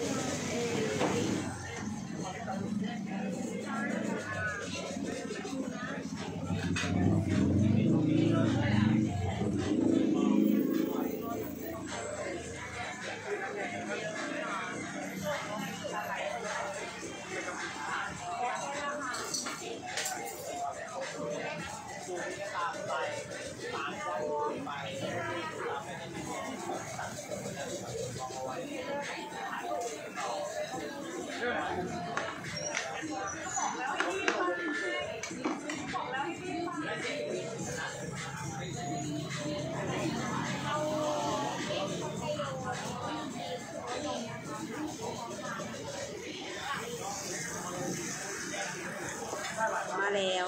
มาแล้ว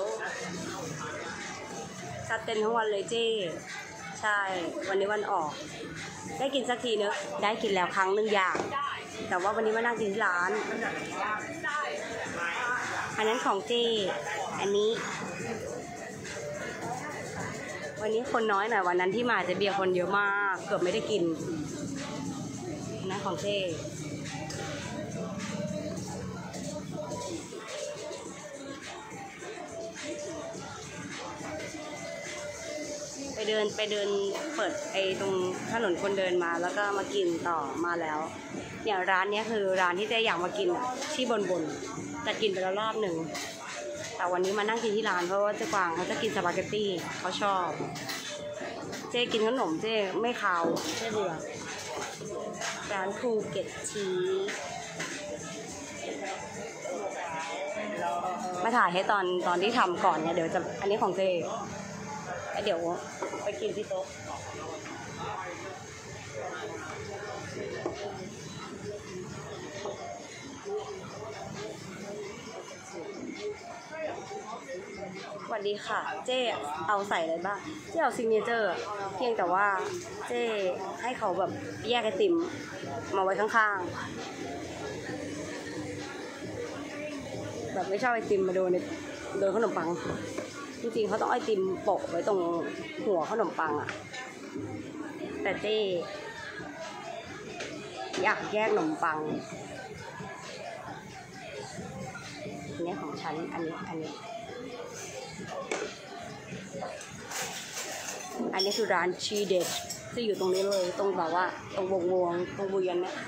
จัดเต็มทั้งวันเลยเจ้ใช่วันนี้วันออกได้กินสักทีเนอะได้กินแล้วครั้งหนึ่งอย่างแต่ว่าวันนี้มานั่งกินที่ร้านอันนั้นของเจ้อันนี้วันนี้คนน้อยหน่อยวันนั้นที่มาจะเบียร์คนเยอะมากเกือบไม่ได้กินนะของเจ้ไปเดินเปิดไอ้ตรงถนนคนเดินมาแล้วก็มากินต่อมาแล้วเนี่ยร้านนี้คือร้านที่เจ๊อยากมากินที่บนแต่กินไปแล้วรอบหนึ่งแต่วันนี้มานั่งกินที่ร้านเพราะว่าเจ๊กวางเขาจะกินสปาเกตตี้เขาชอบเจ๊กินขนมเจ๊ไม่คาวเจ๊เบื่อร้านภูเก็ตชีมาถ่ายให้ตอนที่ทำก่อนเนี่ยเดี๋ยวจะอันนี้ของเจ๊เดี๋ยวไปกินที่โต๊ะสวัสดีค่ะเจ๊เอาใส่อะไรบ้างเจ๊เอาซิกเนเจอร์เพียงแต่ว่าเจ๊ให้เขาแบบแยกไอติมมาไว้ข้างๆแบบไม่ชอบไอติมมาโดนขนมปังจริงๆเขาต้องไอติมโปะไว้ตรงหัวขนมปังอะแต่เจ๊อยากแยกขนมปังอันนี้ของฉันอันนี้คือร้านชีเด็ดที่อยู่ตรงนี้เลยตรงแบบว่าตรงวงตรงบุญยันเนี่ย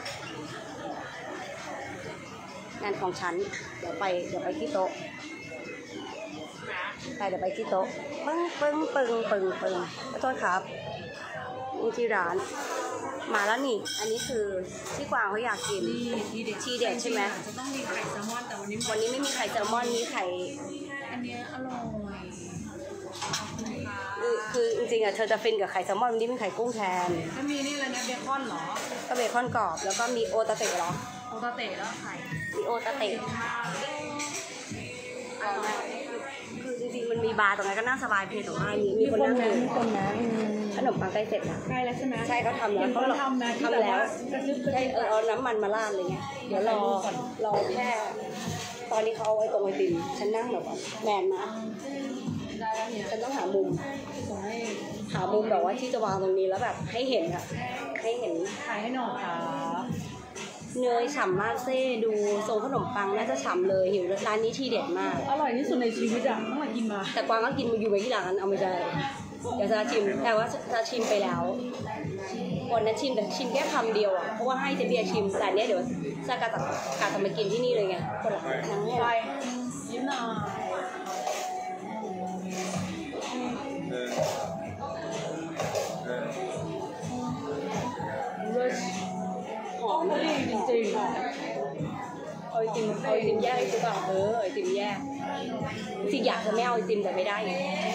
งานของฉันเดี๋ยวไปที่โต๊ะเดี๋ยวไปที่โต๊ะปึ้งขอโทษครับนี่ที่ร้านมาแล้วนี่อันนี้คือที่กวางเขาอยากกินทีเด็ดใช่ไหมจะต้องมีไข่แซลมอนแต่วันนี้ไม่มีไข่แซลมอนมีไข่อันนี้อร่อยคือจริงๆอ่ะเธอจะฟินกับไข่แซลมอนวันนี้มีไข่กุ้งแทนก็มีนี่อะไรนะเบคอนเหรอก็เบคอนกรอบแล้วก็มีโอตาเตะเหรอโอตาเตะแล้วไข่มีโอตาเตะคือจริงๆมันมีบาร์ตรงนั้นก็น่าสบายเพียงแต่ว่ามีคนนั่งอยู่ขนมปังใกล้เสร็จแล้วใกล้แล้วใช่ไหมใช่เขาทำแล้วเขาทำแล้วใช่เอาน้ำมันมาราดอะไรเงี้ยเดี๋ยวรอแค่ตอนนี้เขาเอาไว้ตรงไอติมฉันนั่งแบบแมนนะได้แล้วเนี่ยฉันต้องหามุมแบบว่าที่จะวางตรงนี้แล้วแบบให้เห็นอะให้เห็นถ่ายให้หน่อยค่ะเนยฉ่ำมากเซ่ดูทรงขนมปังน่าจะฉ่ำเลยหิวร้านนี้ทีเด็ดมากอร่อยที่สุดในชีวิตอะต้องมากินมาแต่กวางก็กินอยู่ไปที่ร้านเอาไม่ได้เดี๋ยวจะชิมแต่ว่าจะชิมไปแล้ววันนั้นชิมแต่ชิมแค่คำเดียวอ่ะเพราะว่าให้เจเบียชิมแต่เนี้ยเดี๋ยวจะกะมากินที่นี่เลยไงคนละทั้งเนี่ยไปยิ้มหน่อยหอมดีจริงเอาไอติมแยกหรือเปล่าไอติมแยกจริงอยากจะไม่เอาไอติมแต่ไม่ได้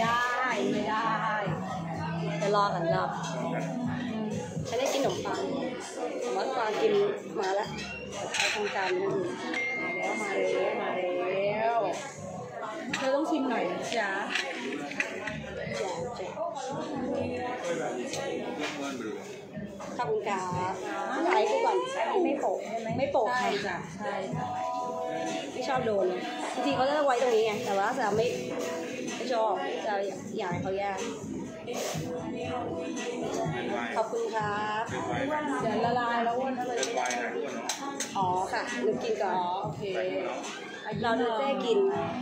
จะรอกันรอบฉันได้กินขนมปังแต่ว่ากวางกินมาแล้วเอาทำจานนั่นมาแล้วเธอต้องชิมหน่อยนะจ๊ะขอบคุณครับใช้ไปก่อนไม่โปะใช่จ้ะใช่ไม่ชอบโดนจริงๆเขาจะไว้ตรงนี้ไงแต่ว่าจะไม่ชอบจะอยากให้เขาแยกขอบคุณครับเดี๋ยวละลายแล้วอ้วนเลยอ๋ออ่ะหนูกินก่อนอ๋อโอเคเราดูเจ๊กิน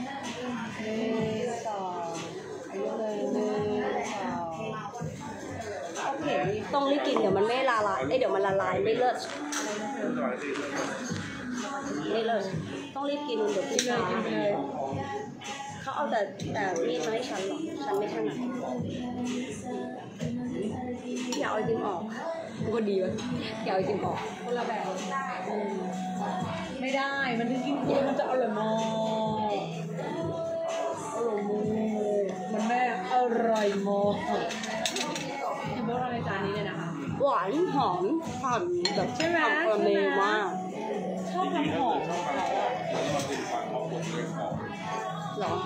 1 2อายุเลย1 2โอเคต้องรีบกินเดี๋ยวมันไม่ละลายเดี๋ยวมันละลายไม่เลิศไม่เลิศต้องรีบกินเดี๋ยวกิพี่นเลยชากินไปเลยเขาเอาแต่มีดมาให้ฉันหรอฉันไม่ถนัดอยากเอาไอติมออกก็ดีวะอยากเอาไอติมออกคนละแบบไม่ได้มันถึงกินคนมันจะอร่อยมากอร่อยมากมันแม่อร่อยมากที่พวกเราในจานนี้เลยนะคะหวานหอมผ่อนแบบใช่ไหมหอมคาราเมลมากชอบความหอมของเขาอะเหรอ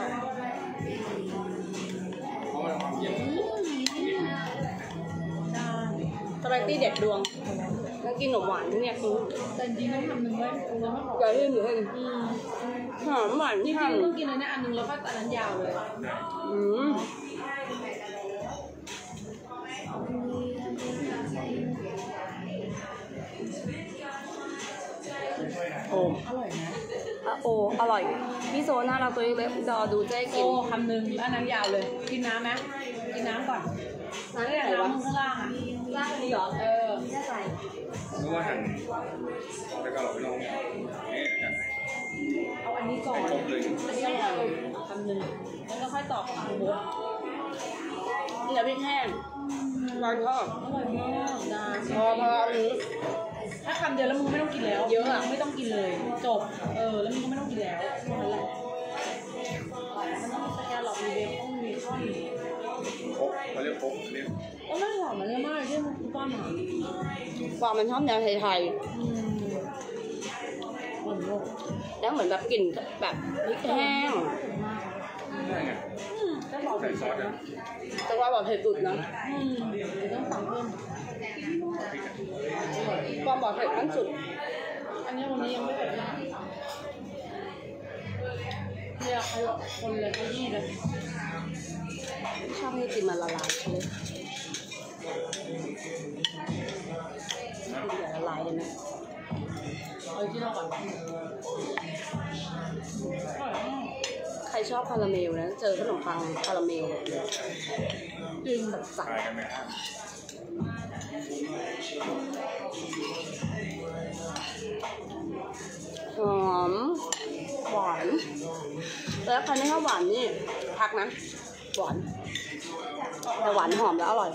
สปาเกตตี้เด็ดดวงแล้วกินขนมหวานเนี่ยคือแต่จริงๆต้องทำหนึ่งไว้แล้วไม่พออย่าลืมหนูเองอืมหอมหวานจริงฉ่ๆต้องกินอันนี้อันหนึงแล้วก็อันนั้นยาวเลยำโอ้อร่อยนะโอ้อร่อยพี่โซน่าเราตัวเล็กๆรอดูเจ๊กินโอ้คำหนึ่งแล้วอันนั้นยาวเลย กินน้ำไหมกินน้ำก่อนน้ำไหนน้ำวะมึงข้างล่างอ่ะล่างนี้เหรอเออแน่ใจนึกว่าหั่นแล้วก็เราไม่ลงนี่กันเอาอันนี้ก่อนอันนี้อร่อยคำหนึ่งแล้วก็ค่อยตอบของหมูเดี๋ยวพริกแห้งเราชอบอร่อยมากนะพออันนี้ถ้าคำเดียวแล้วมึงไม่ต้องกินแล้วเยอะอะไม่ต้องกินเลย จบ แล้วมึงก็ไม่ต้องกินแล้วแค่นั้นแหละมันต้องมีสแกนหลอกมีเบคอนมีข้อนครบเขาเรียกครบเรียกก็ไม่หอมมันเยอะมากเลยที่มันคือป้อนหอมความมันชอบแนวไทยหอมโลกๆแล้วเหมือนแบบกลิ่นแบบพริกแห้งได้ไงก็บอกใส่ซอสนะแต่ว่าแบบเผ็ดสุดนะเดี๋ยวต้องสั่งเพิ่มความบอกเผ็ดขั้นสุดอันนี้วันนี้ยังไม่เผ็ดมากเรียกใครคนเลยเขายี่เลยชอบให้กินมันละลายเลยกินละลายเลยไหมเอาที่เราก่อนอร่อยมากใครชอบคาราเมลนะ เจอขนมปังคาราเมลจริงแบบสัตายกันไหมครับหอม หวาน แล้วใครไม่ชอบหวานนี่พักนะ หวาน แต่หวานหอมแล้วอร่อย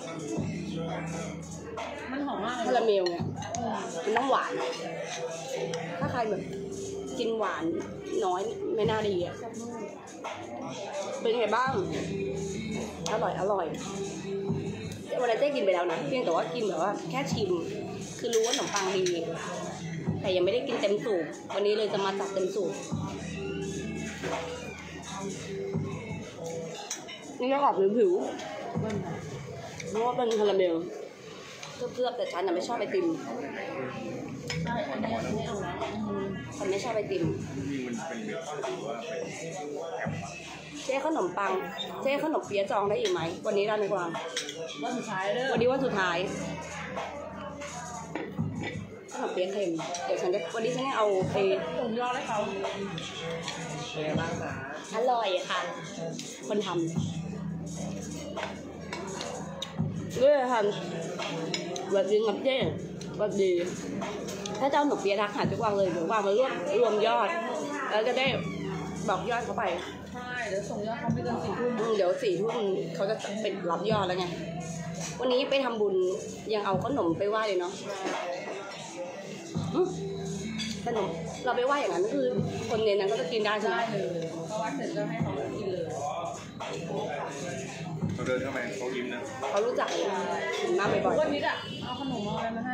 มันหอมมากคาราเมลเนี่ยอืมมันต้องหวาน ถ้าใครแบบกินหวานน้อยไม่น่าดีอ่ะ เป็นไงบ้าง อร่อย อร่อยวันนั้นเจ๊กินไปแล้วนะ เพียงแต่ว่ากินแบบว่าแค่ชิม คือรู้ว่าขนมปังดี แต่ยังไม่ได้กินเต็มสูบวันนี้เลยจะมาจัดเต็มสูบนี่ก็ออกผิวๆเพราะว่าเป็นคาราเมลเคลือบๆแต่ฉันน่ะไม่ชอบไอติมใช่อันนี้ไม่เอาแล้วฉันไม่ชอบไอติมยิ่งมันเป็นเบคอนหรือว่าเป็นแอปเจ๊ขนมปัง เจ๊ขนมเปี๊ยะจองได้อีกไหม วันนี้เราในกวางวันสุดท้ายเด้อวันนี้วันสุดท้ายขนมเปี๊ยะเค็ม เดี๋ยวฉันจะวันนี้ฉันจะเอาไปผมรอให้เขาอร่อยค่ะ คนทำด้วยค่ะวัดดีงับเจ๊วัดดี ถ้าเจ้าขนมเปี๊ยะทักหาทุกวันเลยเดี๋ยววางมารวมยอด แล้วจะได้บอกยอดเขาไปใช่เดี๋ยวส่งยอดเขาไม่เกิน4 ทุ่มเดี๋ยว4 ทุ่มเขาจะเป็นรับยอดแล้วไง วันนี้ไปทำบุญยังเอาขนมไปไหว้เลยเนาะขนมเราไปไหว้อย่างนั้นคือ คนในนั้นก็จะกินได้ใช่ไหมได้เลยเพราะว่าเสร็จก็ให้เขากินเลยเขาเดินเข้ามาเขายิ้มนะเขารู้จักถึงมากบ่อยวันนี้อ่ะเอาขนมเอาอะไรมาให้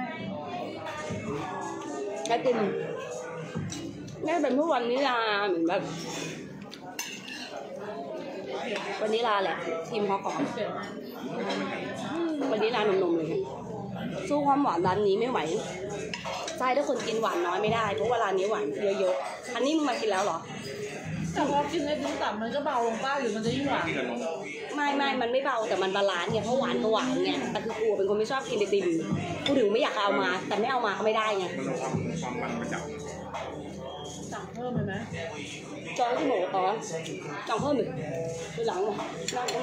ๆไอติมแม่เป็นผู้วันนิลาเหมือนแบบวันนิลาแหละทีมฮอกของเปลี่ยนมาวันนิลาหนุ่มๆเลย สู้ความหวานร้านนี้ไม่ไหวใช่ถ้าคนกินหวานน้อยไม่ได้เพราะว่าร้านนี้หวานเยอะๆอันนี้มึงมากินแล้วเหรอแต่พอกินไอ้dinner มันก็เบาลงป้าหรือมันจะยิ่งหวานกินกับนมไม่มันไม่เบาแต่มันบาลานซ์ไงเพราะหวานก็หวานไงแต่คือกูเป็นคนไม่ชอบกินไอติมกูถึงไม่อยากเอามาแต่ไม่เอามาก็ไม่ได้ไงมันต้องความมันประจับสั่งเพิ่มเลยไหมจองที่หมูตอนจองเพิ่มอีกทีหลังหมดนั่งก้ม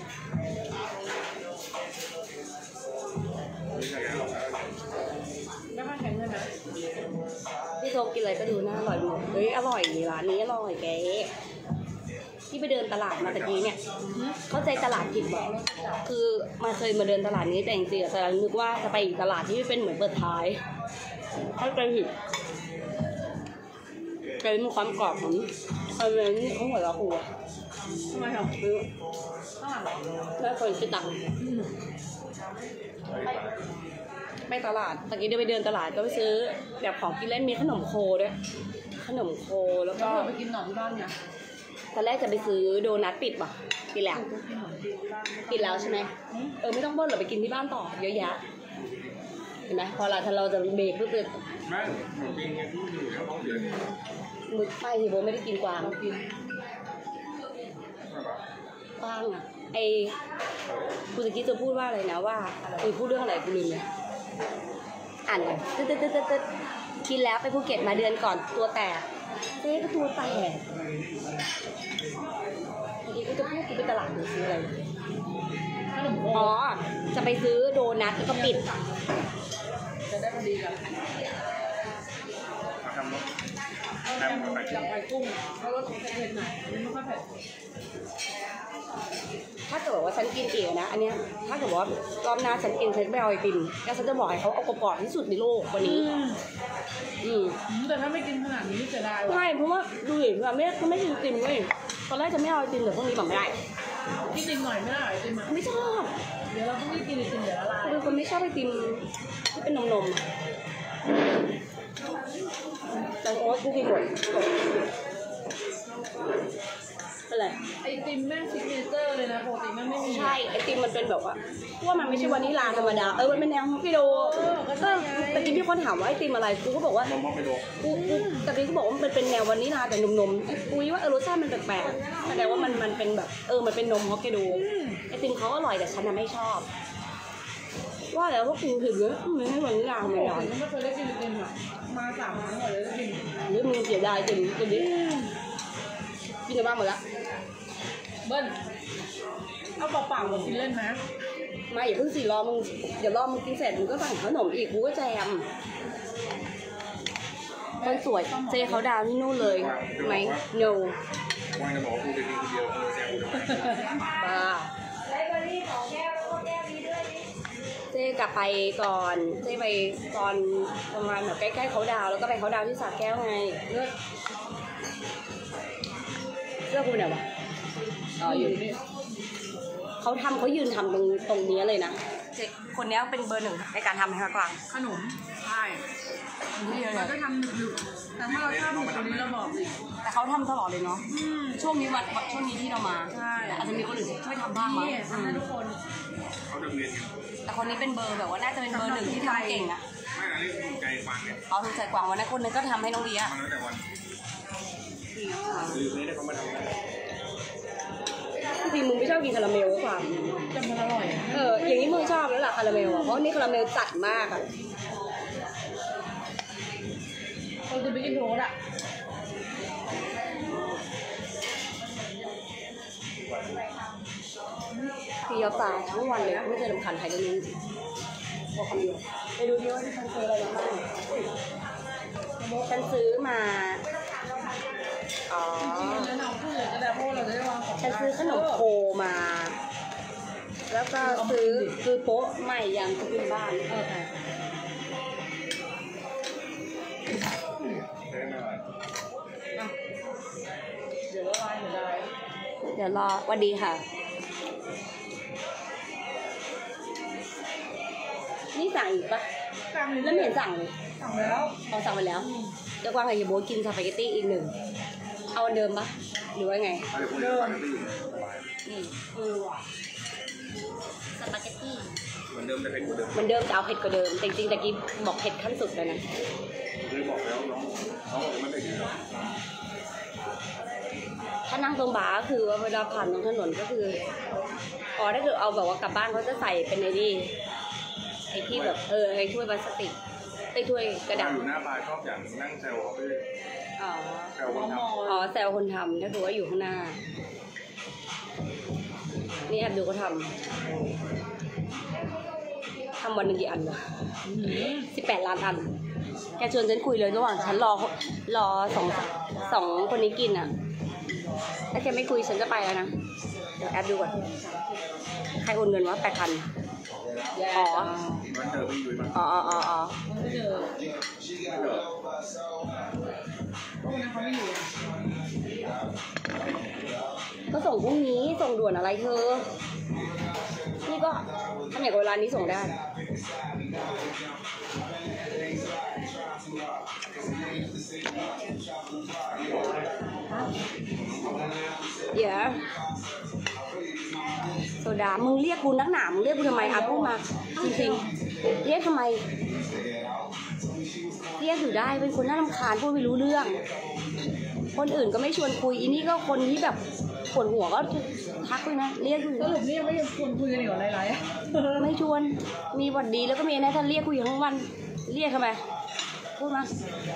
ไม่ใช่แล้วไม่ค่อยแข็งเลยนะๆพี่โทกินอะไรก็ดูน่าอร่อยดูเฮ้ยอร่อยร้านนี้อร่อยแกที่ไปเดินตลาดมาตะกี้เนี่ยเข้าใจตลาดผิดบอกคือมาเคยมาเดินตลาดนี้แต่จริงๆแต่นึกว่าจะไปอีกตลาดที่เป็นเหมือนเปิดท้ายเข้าใจผิดเป็นความกรอบของอะไรนี่เขาหัวเราะหัวทำไมหรอคือข้างหลังแล้วคนคิดตังค์ไปตลาดตะกี้เดินไปเดินตลาดก็ไปซื้อแบบของกินเล่นมีขนมโคด้วยขนมโคแล้วก็ก็ไปกินหน่อที่บ้านนะตอนแรกจะไปซื้อโดนัทปิดป่ะปิดแล้วก็กินหน่อที่บ้านปิดแล้วใช่ไหมไม่ต้องเบิ้ลหรอกไปกินที่บ้านต่อเยอะแยะเห็นไหมพอถ้าเราจะเบรกเพื่อแม่ผมกินกันที่อยู่แล้วต้องเดือนมึกไปทีโบไม่ได้กินกวางเรากินกวางอ่ะไอคุณตะกี้จะพูดว่าอะไรนะว่าพูดเรื่องอะไรกูลืมเลยอ่านก่อนตึ๊ดกินแล้วไปภูเก็ตมาเดือนก่อนตัวแตกเจ๊ก็ตัวแตกพอดีก็จะพูดกูไปตลาดดูซื้ออะไรขนมโคอ๋อจะไปซื้อโดนัทแล้วก็ปิดจะได้พอดีกันมาทำรถเอาแค่จับไปกุ้งแล้วรสเผ็ดหน่อยมันไม่ค่อยเผ็ดถ้าเกิดว่าฉันกินเองนะอันเนี้ยถ้าเกิดว่ารอบหน้าฉันกินฉันไม่เอาไอติมแล้วฉันจะบอกให้เขาเอากรอบๆที่สุดในโลกกว่านี้แต่ถ้าไม่กินขนาดนี้จะได้ว่ะใช่เพราะว่าดูดิแบบไม่กินไอติมเว้ยตอนแรกจะไม่เอาไอติมแต่พวกนี้แบบไม่ได้กินติมหน่อยไม่ได้ไอติมอ่ะไม่ชอบเดี๋ยวเราต้องรีบกินไอติมเดี๋ยวละลายเป็นคนไม่ชอบไอติมที่เป็นนมแต่โอ๊ตกูกินหมดอะไรไอติมแม่งซิกเนเจอร์เลยนะปกติแม่งไม่มีใช่ไอติมมันเป็นแบบว่าว่ามันไม่ใช่วานิลลาธรรมดามันเป็นแนวฮอกไกโดก็ตะกี้มีคนถามว่าไอติมอะไรกูก็บอกว่ามองมองไปดูกูตะกี้ก็บอกว่ามันเป็นแนววานิลลาแต่นมกูว่ารสชาติมันแปลกๆแสดงว่ามันเป็นแบบมันเป็นนมฮอกไกโดไอติมเขาอร่อยแต่ฉันไม่ชอบว่าแล้วพวกกูถึงเลยไม่ให้วานิลลาธรรมปกดาติไม่เคยได้กินไอติมอ่ะมา3 ครั้งก่อนเลยได้กินหรือมึงเสียดายจริงกินดิกินกันบ้างหมดละเบิ้ลเอาเปล่าๆมากินเล่นไหมมาอย่าเพิ่งสิรอมึงเดี๋ยวรอมึงกินเสร็จมึงก็สั่งขนมอีกกูก็แจมคนสวยเจเขาดาวที่นู่นเลยไหม no วางจะบอกว่ากูจะกินคนเดียวแซวกูทำไมบ้าเจ๊กลับไปก่อนเจ๊ไปตอนประมาณแบบใกล้ๆเขาดาวแล้วก็ไปเขาดาวที่สระแก้วไงเสื้อกูเนี่ยปะอ๋ออยู่นี่เขายืนทำตรงนี้เลยนะเจ๊คนนี้เป็นเบอร์ 1ในการทำให้มากกว่าขนมใช่มันก็ทำดึกๆแต่ถ้าเราชอบหมูตัวนี้เราบอกสิแต่เขาทำตลอดเลยเนาะช่วงนี้ช่วงนี้ที่เรามาใช่แต่อาจจะมีคนอื่นช่วยทำบ้างมั้งนี่ทำให้ทุกคนเขาจะเรียนกันแต่คนนี้เป็นเบอร์แบบว่าน่าจะเป็นเบอร์ 1ที่ทำเก่งอ่ะไม่อันนี้ถูกใจฟังเนี่ยเอาถูกใจกว่างวันนั้นคนนึงก็ทำให้น้องเดียมันแล้วแต่วันลืมนี่ได้เขามาทำได้จริงมึงไม่ชอบกินคาราเมลหรือเปล่าแต่มันอร่อยอย่างนี้มึงชอบแล้วล่ะคาราเมลอ่ะเพราะนี่คาราเมลจัดมากอ่ะคนจะไปกินโทสอ่ะพี่ยาตาทั้งวันเลยไม่เคยรำคาญใครเลยนึงบอกคำเดียวไปดูดิว่าที่ฉันซื้ออะไรมาบ้างฉันซื้อมาอ๋อจริงๆแล้วเราพูดเลยก็ได้เพราะว่าเราจะได้วางของฉันซื้อขนมโคมา แล้วก็ซื้อโป๊ะใหม่ยังจะขึ้นบ้านได้ไม่ไรเดี๋ยวละลายเดี๋ยวได้เดี๋ยวรอวันดีค่ะ นี่สั่งอีกปะสั่งแล้วไม่เห็นสั่งเลยสั่งแล้ว Ờ, เอาสั่งไปแล้วจะกวางกับเฮียโบ๊ทกินสปาเกตตี้อีก 1เอาอันเดิมปะหรือว่าไงเดิมไม่อยู่สบายว่ะสปาเกตตี้เหมือนเดิมแต่เป็นกว่าเดิมมันเดิมจะเอาเผ็ดกว่าเดิมแต่จริงๆตะกี้บอกเผ็ดขั้นสุดเลยนะเคยบอกแล้วน้องบอกไม่ได้กินหรอกถ้านั่งตรงบาร์ก็คือว่าเวลาผ่านตรงถนนก็คืออ๋อถ้าเกิดเอาแบบว่ากลับบ้านเขาจะใส่เป็นไอ้นี่ไอ้ที่แบบไอ้ถ้วยพลาสติกไอ้ถ้วยกระดาษอยู่หน้าบาร์ชอบอย่างนั่งแซวเขาไปเลยอ๋อแซวคนทำอ๋อแซวคนทำถ้าถือว่าอยู่ข้างหน้านี่แอบดูเขาทำวันหนึ่งกี่อันวะ18 ล้านอันแกชวนฉันคุยเลยระหว่างฉันรอสองคนนี้กินอ่ะถ้าแกไม่คุยฉันจะไปแล้วนะเดี๋ยวแอบดูก่อนใครโอนเงินวะ8,000อ๋อมันเจอพี่ยุ้ยมาอ๋อไม่เจอพวกนั้นเขาไม่อยู่ก็ส่งพรุ่งนี้ส่งด่วนอะไรเธอนี่ก็ทำอย่างกับเวลานี้ส่งได้เดี๋ยวโซดามึงเรียกกูนักหนามึงเรียกกูทำไมอาพูดมาจริงๆเรียกทำไมเรียกอยู่ได้เป็นคนน่ารำคาญพูดไม่รู้เรื่องคนอื่นก็ไม่ชวนคุยอีนี่ก็คนที่แบบปวดหัวก็ทักเลยนะเรียกอยู่สรุปนี่ยังไม่ยังชวนคุยกันอีกเหรอไลฟ์ไม่ชวนมีหวัดดีแล้วก็มีนะท่านเรียกกูอยู่ทั้งวันเรียกทำไมพูดมา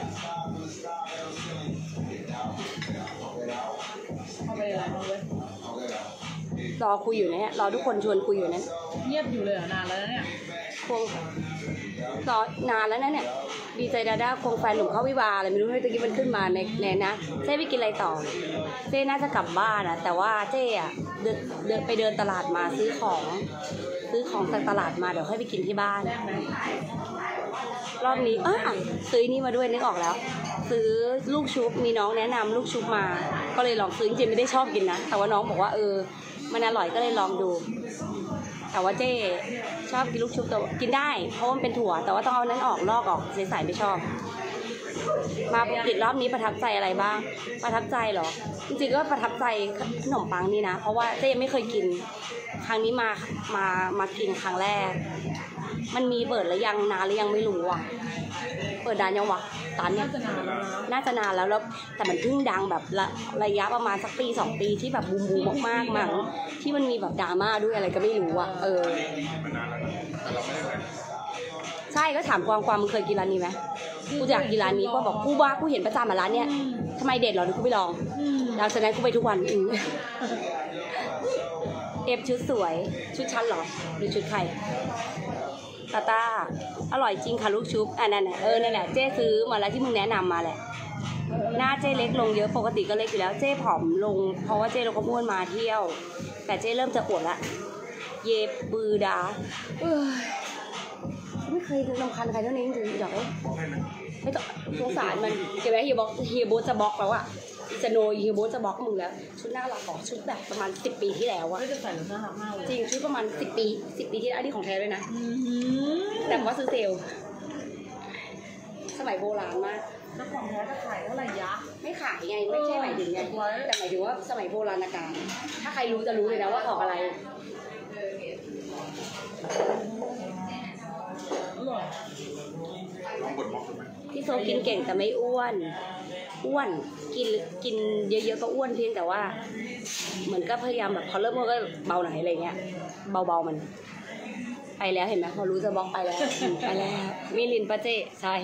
เอาไปไลฟ์มาเว้ยรอคุยอยู่เนี่ยรอทุกคนชวนคุยอยู่นั้นเงียบอยู่เลยเหรอนานแล้วนะเนี่ยควงรอนานแล้วนะเนี่ยดีใจดาด้าควงแฟนหนุ่มเข้าวิวาอะไรไม่รู้ให้ตะกี้มันขึ้นมาในนะเจ๊ไปกินอะไรต่อเจ๊น่าจะกลับบ้านนะแต่ว่าเจ๊อะเดินไปเดินตลาดมาซื้อของจากตลาดมาเดี๋ยวค่อยไปกินที่บ้านแรกไหมรอบนี้ซื้อนี่มาด้วยนึกออกแล้ว ซื้อลูกชุบมีน้องแนะนำลูกชุบมา ก็เลยลองซื้อจริงๆไม่ได้ชอบกินนะแต่ว่าน้องบอกว่ามันอร่อยก็เลยลองดู แต่ว่าเจ๊ชอบกินลูกชุบแต่กินได้เพราะมันเป็นถั่วแต่ว่าต้องเอานั้นออกลอกออกใสๆไม่ชอบ มาภูเก็ตรอบนี้ประทับใจอะไรบ้างประทับใจเหรอจริงๆก็ประทับใจขนมปังนี่นะเพราะว่าเจ๊ยังไม่เคยกินครั้งนี้มากินครั้งแรกมันมีเปิดหรือยังนานหรือยังไม่รู้อ่ะเปิดนานยังวะตอนเนี้ยน่าจะนานแล้วนะน่าจะนานแล้วแต่มันเพิ่งดังแบบระยะประมาณสักปี2 ปีที่แบบบูมมากๆมั้งที่มันมีแบบดราม่าด้วยอะไรก็ไม่รู้อ่ะมานานแล้วนะแต่เราไม่ได้ไปใช่ก็ถามความมึงเคยกินร้านนี้ไหมกูอยากกินร้านนี้ก็บอกกูเห็นประจำมาร้านเนี้ยทำไมเด็ดเหรอเดี๋ยวกูไปลองแล้วฉะนั้นกูไปทุกวันเอฟชุดสวยชุดชั้นเหรอหรือชุดใครตาอร่อยจริงค่ะลูกชุบนั่นแหละนั่นแหละเจ๊ซื้อมาแล้วที่มึงแนะนำมาแหละหน้าเจ๊เล็กลงเยอะปกติก็เล็กอยู่แล้วเจ๊ผอมลงเพราะว่าเจ๊เราก็ม้วนมาเที่ยวแต่เจ๊เริ่มจะปวดละเย็บบือดาไม่เคยรำคาญใครเท่านี้จริงๆดอกไม่ต้องสงสารมันเห็นไหมเฮียโบจะบล็อกแล้วอะจะโนเฮียโบจะบล็อกมึงแล้วชุดหน้าเราบอกชุดแบบประมาณ10 ปีที่แล้วอะไม่จะใส่หรือหน้าหักมากเลยจริงชุดประมาณ10 ปีที่แล้วอันนี้ของแท้เลยนะแต่ว่าซื้อเซลล์สมัยโบราณมากถ้าของแท้จะขายเท่าไหร่ยะไม่ขายไงไม่ใช่หมายถึงไงแต่หมายถึงว่าสมัยโบราณกาลถ้าใครรู้จะรู้เลยนะว่าของอะไรอร่อยลองกดบล็อกดูไหมพี่โซกินเก่งแต่ไม่อ้วนกินเยอะๆก็อ้วนเพียงแต่ว่าเหมือนก็พยายามแบบพอเริ่มก็เบาหน่อยอะไรเงี้ยเบาๆมันไปแล้วเห็นไหมพอรู้จะบล็อกไปแล้วไปแล้วมิลินปะเจ้ใช่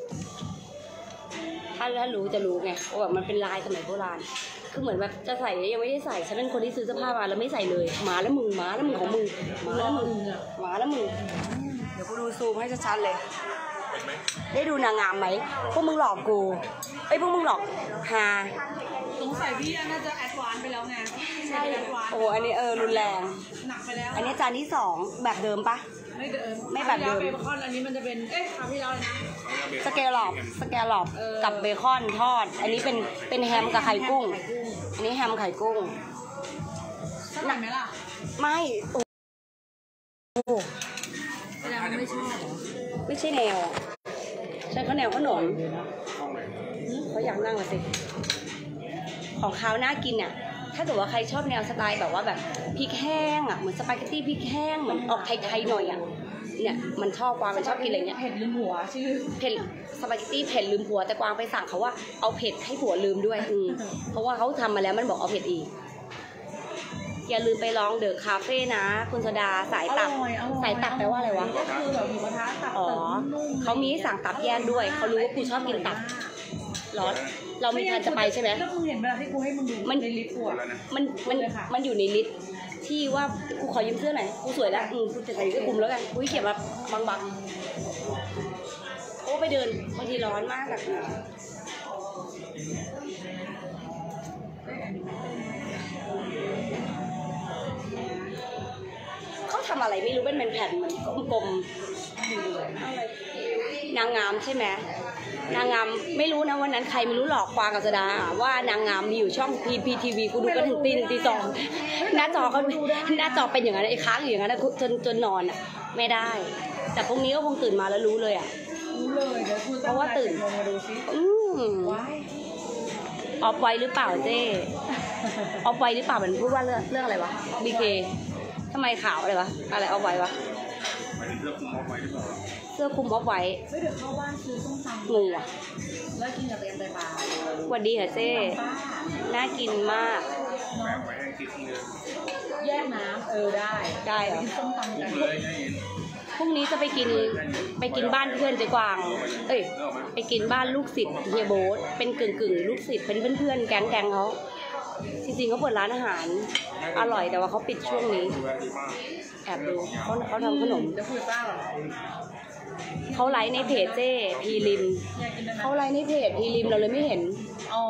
ถ้ารู้จะรู้ไงว่าแบบมันเป็นลายสมัยโบราณคือเหมือนแบบจะใส่ยังไม่ได้ใส่ฉันเป็นคนที่ซื้อเสื้อผ้ามาแล้วไม่ใส่เลยมาแล้วมึงของมึงมาแล้วมึงเดี๋ยวกูดูซูมให้ชัดๆเลยได้ดูนางงามไหมพวกมึงหลอกกูพวกมึงหลอกฮาสงสัยพี่น่าจะแอดวานซ์ไปแล้วไงใช่แอดวานซ์โอ้อันนี้รุนแรงหนักไปแล้วอันนี้จานที่2แบบเดิมปะไม่เดิมไม่แบบเดิมเบคอนอันนี้มันจะเป็นคราวที่แล้วเลยนะสเกลลอบกับเบคอนทอด อันนี้เป็นแฮมกับไข่กุ้ง อันนี้แฮมไข่กุ้งสักหน่อยไหมล่ะไม่โอ้แสดงว่าไม่ชอบเหรอไม่ใช่แนวฉันก็แนวขนมห้องไหนเขาอยากนั่งละสิของเขาน่ากินอ่ะถ้าเกิดว่าใครชอบแนวสไตล์แบบว่าแบบพริกแห้งอ่ะเหมือนสปาเกตตี้พริกแห้งเหมือนออกไทยๆหน่อยอ่ะเนี่ยมันชอบกวางมันชอบกินอะไรเงี้ยเผ็ดลืมหัวชื่อเผ็ดสปาเกตตี้เผ็ดลืมผัวแต่กวางไปสั่งเขาว่าเอาเผ็ดให้ผัวลืมด้วยเพราะว่าเขาทำมาแล้วมันบอกเอาเผ็ดอีกอย่าลืมไปลองเดอะคาเฟ่นะคุณสดาสายตับอร่อยสายตับแปลว่าอะไรวะก็คือแบบหมูกระทะตับอ๋อนุ่มๆเขามีสั่งตับแยกด้วยเขารู้ว่ากูชอบกินตับร้อนเรามีทานจะไปใช่ไหมแล้วมึงเห็นเวลาที่กูให้มึงดูมันในลิฟต์กูอะมันอยู่ในลิสต์ที่ว่ากูขอยืมเสื้อหน่อยกูสวยแล้วกูจะใส่เสื้อคลุมแล้วกันกูเขียนมาบางๆโอ้ไปเดินบางทีร้อนมากแบบเขาทำอะไรไม่รู้เป็นแผ่นๆเหมือนกลมๆนางงามใช่ไหมนางงามไม่รู้นะวันนั้นใครไม่รู้หลอกกวางกับสดาว่านางงามมีอยู่ช่อง PPTV กูดูกันถึงตี 1 ตี 2หน้าจอก็หน้าจอเป็นอย่างนั้นไอ้ค้างอยู่อย่างนั้นจนนอนอ่ะไม่ได้ แต่พรุ่งนี้ก็คงตื่นมาแล้วรู้เลยอ่ะรู้เลยเดี๋ยวกูเพราะว่าตื่นลงมาดูซิ ว้ายออฟไว้หรือเปล่าเจ๊ออฟไว้หรือเปล่ามันพูดว่าเรื่องอะไรวะ BK ทำไมขาวอะไรวะอะไรออฟไว้วะหมายถึงเสื้อคลุมเอาไว้หรือเปล่าเสื้อคลุมออฟไว้เฮ้ยเดี๋ยวเข้าบ้านซื้อส้มตำงงอ่ะแล้วกินกับไตปลาสวัสดีค่ะเจ๊ป้าน่ากินมากแบกไว้ให้คิดเนื้อแยกน้ำได้ได้เหรอไปกินส้มตำคลุกัมนเลยให้เห็นพรุ่งนี้จะไปกินบ้านเพื่อนเจ๊กวาง เอ้ย ไปกินบ้านลูกศิษย์เฮียโบ๊ทเป็นกึ่งลูกศิษย์เป็นเพื่อนๆแก๊งเขาจริงๆเขาเปิดร้านอาหารอร่อยแต่ว่าเขาปิดช่วงนี้ดูแลดีมากแอบดูเขาทำขนมจะคุยป้าเหรอเขาไลฟ์ในเพจเจ้พีริมอยากกินอะไรเขาไลฟ์ในเพจพีริมเราเลยไม่เห็นอ๋อ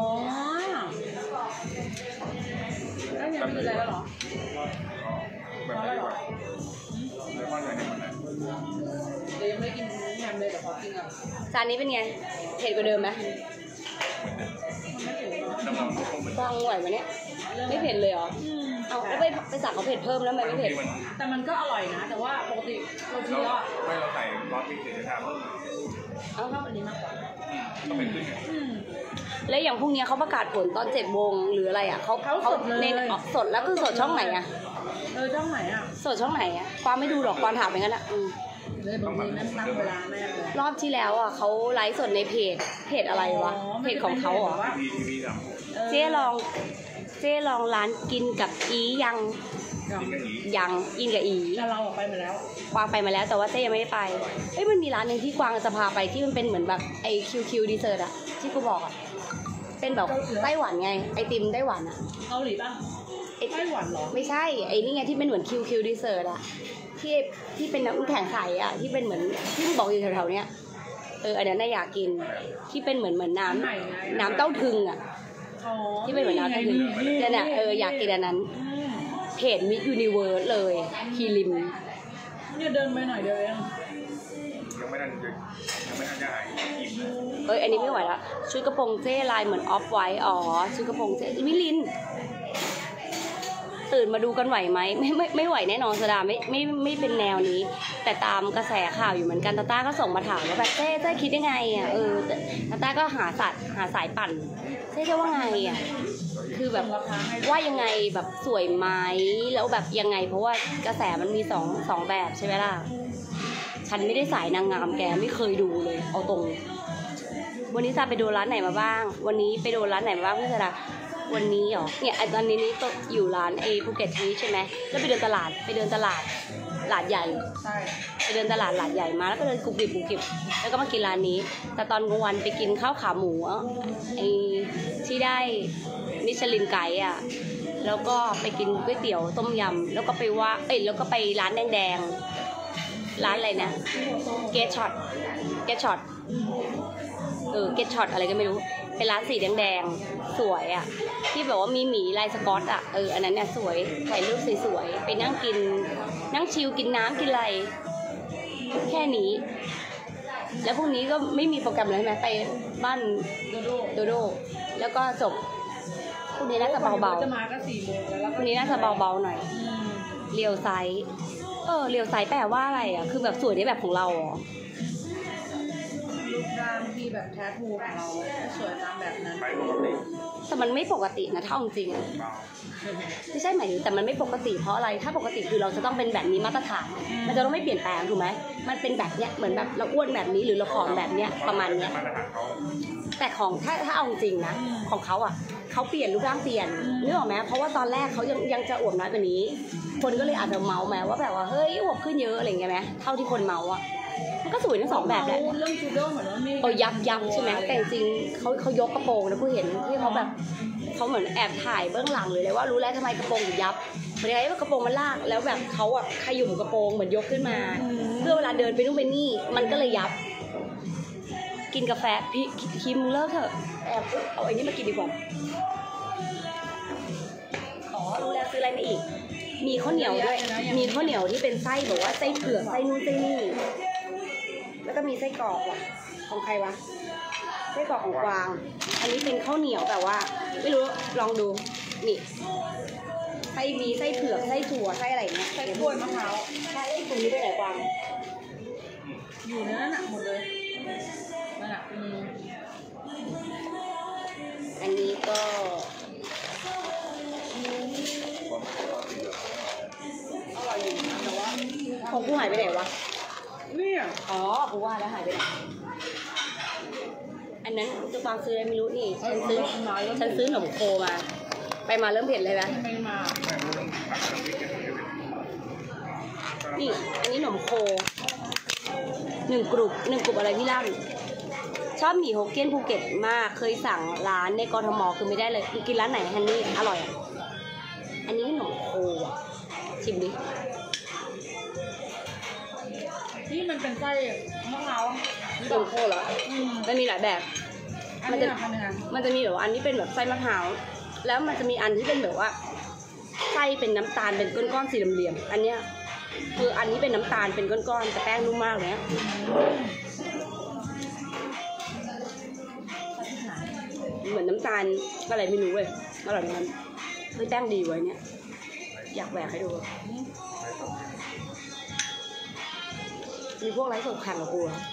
แล้วยังไม่กินอะไรแล้วเหรอแบบไหนดีกว่าในบ้านไหนเนี่ยมันไหนเดี๋ยวยังไม่กินยำเลยแต่ขอกินก่อนจานนี้เป็นไงเผ็ดกว่าเดิมไหมน้ำมันก็คงเหมือนกวางไหวไหมเนี่ยไม่เผ็ดเลยเหรอเอาแล้วไปสั่งเขาเผ็ดเพิ่มแล้วทำไมไม่เผ็ดแต่มันก็อร่อยนะ แต่ว่าปกติเรากินแล้วอะไม่เราใส่รสพริกเฉยๆครับเอาชอบอันนี้มากกว่าก็เป็นขึ้นไงแล้วอย่างพรุ่งนี้เขาประกาศผลตอน7 โมงหรืออะไรอ่ะเขาเน้นสดแล้วคือสดช่องไหนอ่ะช่องไหนอ่ะสดช่องไหนอ่ะกวางไม่ดูหรอกกวางถามอย่างนั้นอ่ะเลยบางทีนั่นตั้งเวลาแม่เลยรอบที่แล้วอ่ะเขาไลฟ์สดในเพจอะไรวะเพจของเขาเหรอทีวีกับเจ๊ลองร้านกินกับอียังกินกันอีกยังกินกับอีแล้วเราออกไปมาแล้วกวางไปมาแล้วแต่ว่าเจ๊ยังไม่ได้ไปเอ้ยมันมีร้านหนึ่งที่กวางจะพาไปที่มันเป็นเหมือนแบบไอ้คิวดีเซอร์อะที่กูบอกอะเป็นแบบไต้หวันไงไอติมไต้หวันอะเกาหลีป่ะไอ้ไต้หวันเหรอไม่ใช่ไอ้นี่ไงที่เป็นเหมือนคิวดีเซอร์อะที่เป็นน้ำแข็งใสอะที่เป็นเหมือนที่มึงบอกอยู่แถวๆเนี้ยอันนั้นน่าอยากกินที่เป็นเหมือนน้ำเต้าถึงอะอ๋อที่เป็นเหมือนน้ำเต้าถึงนั่นน่ะอยากกินอันนั้นเพจมิสยูนิเวิร์สเลยพีริมเนี่ยเดินไปหน่อยเดียวเองยังไม่ทันจะหายอิ่มเลยอันนี้ไม่ไหวละชุดกระโปรงเจ้ลายเหมือนออฟไวท์อ๋อชุดกระโปรงเจ้มิลินตื่นมาดูกันไหวไหมไม่ไหวแน่นอนสดาไม่เป็นแนวนี้ แต่ตามกระแสข่าวอยู่เหมือนกันตาต้าก็ส่งมาถามว่าแบบเจ้คิดยังไงอ่ะตาต้าก็หาสายปั่นเจ้ว่าไงอ่ะคือแบบว่ายังไงแบบสวยไหมแล้วแบบยังไงเพราะว่ากระแสมันมีสองแบบใช่ไหมล่ะฉันไม่ได้สายนางงามแกไม่เคยดูเลยเอาตรงวันนี้ซาไปดูร้านไหนมาบ้างวันนี้ไปดูร้านไหนมาบ้างพี่สดาวันนี้เหรอเนี่ยตอนนี้ตกอยู่ร้านภูเก็ตทีใช่ไหมแล้วไปเดินตลาดหลาดใหญ่ใช่ไปเดินตลาดหลาดใหญ่มาแล้วก็เดินกุบกิบแล้วก็มากินร้านนี้ แต่ตอนกลางวันไปกินข้าวขาหมูที่ได้มิชลินไกด์อ่ะแล้วก็ไปกินก๋วยเตี๋ยวต้มยำแล้วก็ไปแล้วก็ไปร้านแดงร้านอะไรนะเกตช็อตเกตช็อตอะไรก็ไม่รู้เป็นร้านสีแดงๆสวยอ่ะที่แบบว่ามีหมีลายสก๊อตอ่ะอันนั้นเนี่ยสวยถ่ายรูปสวยๆไปนั่งกินนั่งชิลกินน้ำกินอะไรแค่นี้แล้วพรุ่งนี้ก็ไม่มีโปรแกรมอะไรใช่ไหมไปบ้านโดโดแล้วก็จบพรุ่งนี้น่าจะเบาๆจะมาก็4 โมงแล้วพรุ่งนี้น่าจะเบาๆหน่อยเรียวไซส์เรียวไซส์แปลว่าอะไรอ่ะคือแบบสวยในแบบของเราเหรอลูกได้บางทีแบบแททูของเราไม่สวยตามแบบนั้นไปปกติแต่มันไม่ปกตินะถ้าเอาจริงอะเบาไม่ใช่หมายถึงแต่มันไม่ปกติเพราะอะไรถ้าปกติคือเราจะต้องเป็นแบบนี้มาตรฐาน มันจะต้องไม่เปลี่ยนแปลงถูกไหมมันเป็นแบบเนี้ยเหมือนแบบเราอ้วนแบบนี้หรือเราผอมแบบเนี้ยประมาณเนี้ยมาตรฐานเขาแต่ของถ้าเอาจริงนะของเขาอ่ะเขาเปลี่ยนรูปร่างเปลี่ยนนึกออกไหมเพราะว่าตอนแรกเขายังจะอวบน้อยกว่านี้ คนก็เลยอาจจะเมาแม้ว่าแบบว่าเฮ้ยอวบขึ้นเยอะอะไรอย่างเงี้ยไหมเท่าที่คนเมาอ่ะมันก็สวยทั้งสองแบบแหละเรื่องจูโดเหมือนว่ามียับใช่ไหมแต่จริงๆเขายกกระโปรงนะผู้เห็นที่เขาแบบเขาเหมือนแอบถ่ายเบื้องหลังเลยว่ารู้แล้วทำไมกระโปรงถึงยับเป็นไงว่ากระโปรงมันลากแล้วแบบเขาอ่ะขยุ่มกระโปรงเหมือนยกขึ้นมา เพื่อเวลาเดินไปนู่นไปนี่มันก็เลยยับ กินกาแฟพี่คิมเลิกเถอะแอบเอาไอ้นี่มากินดีกว่าอ๋อรู้แล้วซื้ออะไรมาอีก มีข้าวเหนียวด้วยมีข้าวเหนียวที่เป็นไส้แบบว่าไส้เผือกไส้นู่นไส้นี่แล้วก็มีไส้กรอกว่ะของใครวะไส้กรอกของกวาง อันนี้เป็นข้าวเหนียวแบบว่า ไม่รู้ลองดูนี่ไส้มีไส้เผือกไส้ถั่วไส้อะไรเงี้ยใส่กล้วยมะพร้าวใช่ตรงนี้ไปไหนกวางอยู่ในนั้นหมดเลยนั่นอ่ะมีอันนี้ก็อร่อยอยู่นะแต่ว่าของกูหายไปไหนวะเนี่ยอ๋อกูว่าแล้วหายไปไหนอันนั้นจะฟังซื้ออะไรไม่รู้นี่ฉันซื้อขนมโคมา ไปมาเริ่มเผ็ดเลยนะไม่มาไม่รู้ต้องตักน้ำพริกกันเลยนี่ อันนี้ขนมโคหนึ่งกลุ่มอะไรพี่ล่ำชอบหมี่ฮกเกี้ยนภูเก็ตมากเคยสั่งร้านในกทมคือไม่ได้เลยกินร้านไหนฮันนี่อร่อยอ่ะอันนี้ขนมโคอ่ะชิมดิที่มันเป็นไส้มะพร้าวขนมโคเหรอมันมีหลายแบบอันนี้ทำยังไงมันจะมีแบบว่าอันที่เป็นแบบไส้มะพร้าวแล้วมันจะมีอันที่เป็นแบบว่าไส้เป็นน้ำตาลเป็นก้อนๆสี่เหลี่ยมๆอันเนี้ยคืออันนี้เป็นน้ำตาลเป็นก้อนๆแต่แป้งนุ่มมากเลยนะเหมือนน้ำตาลอะไรไม่รู้เว้ยอร่อยเหมือนกันเฮ้ยแป้งดีไว้เนี่ยอยากแหวกให้ดูมีพวกไร้สดแข่งกับกูอะ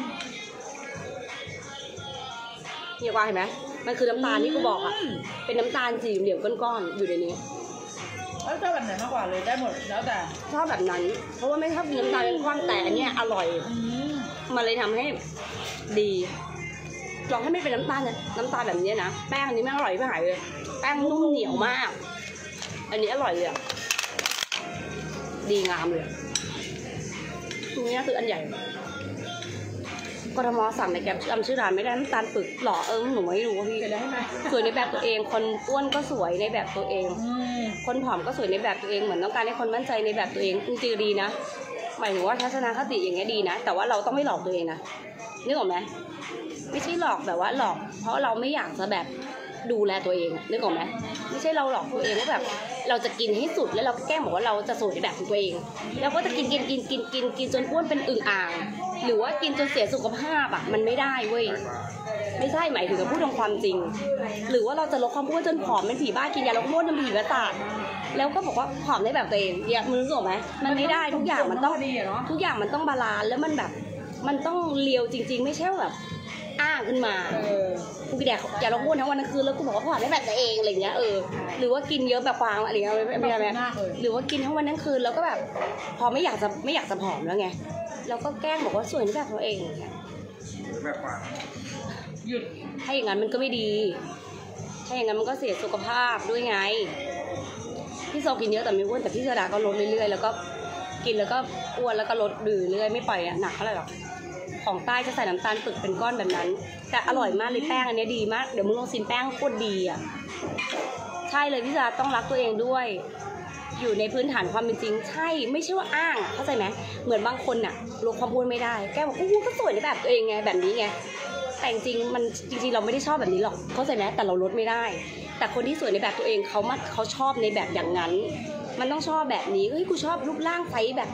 เนี่ยกวางเห็นไหมมันคือน้ำตาลที่กูบอกอะเป็นน้ำตาลสี่เหลี่ยมก้อนๆอยู่ในนี้แล้วชอบแบบไหนมากกว่าเลยได้หมดแล้วแต่ชอบแบบนั้น เพราะว่าไม่ชอบกินน้ำตาลเป็นก้อนแต่อันเนี้ยอร่อย มันเลยทำให้ดีลองให้ไม่เป็นน้ำตาลเนี่ยน้ำตาลแบบนี้นะแป้งอันนี้ไม่อร่อยไม่หายเลยแป้งนุ่มเหนียวมาก อันนี้อร่อยเลยอะดีงามเลยตรงนี้คืออันใหญ่กทมสั่งในแกร็บจำชื่อร้านไม่ได้น้ำตาลปึกหรอหนูไม่รู้พี่เสร็จแล้วใช่ไหมสวยในแบบตัวเอง คนอ้วนก็สวยในแบบตัวเอง คนผอมก็สวยในแบบตัวเองเหมือนต้องการให้คนมั่นใจในแบบตัวเองจริงๆดีนะหมายถึงว่าทัศนคติอย่างเงี้ยดีนะแต่ว่าเราต้องไม่หลอกตัวเองนะนึกออกไหมไม่ใช่หลอกแบบว่าหลอก เพราะเราไม่อยากจะแบบดูแลตัวเองนึกออกไหมไม่ใช่เราหลอกตัวเองว่าแบบเราจะกินให้สุดแล้วเราแกล้งบอกว่าเราจะสวยในแบบของตัวเองแล้วก็จะกินจนอ้วนเป็นอึ่งอ่างหรือว่ากินจนเสียสุขภาพอ่ะมันไม่ได้เว้ยไม่ใช่หมายถึงกับพูดตรงความจริง หรือว่าเราจะลดความอ้วนจนผอมเป็นผีบ้ากินยาลดความอ้วนจนผีประสาทแล้วก็บอกว่าผอมได้แบบตัวเองเนี่ยมึงรู้สึกไหมมันไม่ได้ทุกอย่างมันต้องทุกอย่างมันต้องบาลานซ์แล้วมันแบบมันต้องเลียวจริง ๆ ไม่ใช่แบบอ้างขึ้นมากูกินยาลดความอ้วนทั้งวันทั้งคืนแล้วกูบอกว่าผอมได้แบบตัวเองอะไรเงี้ยหรือว่ากินเยอะแบบฟางอะไรเงี้ยไม่ได้ไหมหรือว่ากินทั้งวันทั้งคืนแล้วก็แบบพอไม่อยากจะผอมแล้วไงเราก็แกล้งบอกว่าสวยในแบบตัวเองหรือแบบว่าหยุดถ้าอย่างนั้นมันก็ไม่ดี ถ้าอย่างนั้นมันก็เสียสุขภาพด้วยไง พี่โซกินเยอะแต่ไม่อ้วนแต่พี่เสดาก็ลดเรื่อยๆแล้วก็กินแล้วก็อ้วนแล้วก็ลดดื่มเรื่อยไม่ปล่อยหนักเท่าไหร่หรอกของใต้จะใส่น้ำตาลปึกเป็นก้อนแบบนั้นแต่อร่อยมากเลยแป้งอันนี้ดีมากเดี๋ยวมึงลองชิมแป้งโคตรดีอ่ะใช่เลยพี่เสดาต้องรักตัวเองด้วยอยู่ในพื้นฐานความเป็นจริงใช่ไม่ใช่ว่าอ้างเข้าใจไหมเหมือนบางคนน่ะลดความอ้วนไม่ได้แกบอกก็สวยในแบบตัวเองไงแบบนี้ไงแต่จริงๆเราไม่ได้ชอบแบบนี้หรอกเข้าใจไหมแต่เราลดไม่ได้แต่คนที่สวยในแบบตัวเองเขาชอบในแบบอย่างนั้นมันต้องชอบแบบนี้เฮ้ยกูชอบรูปร่างไซส์แบบ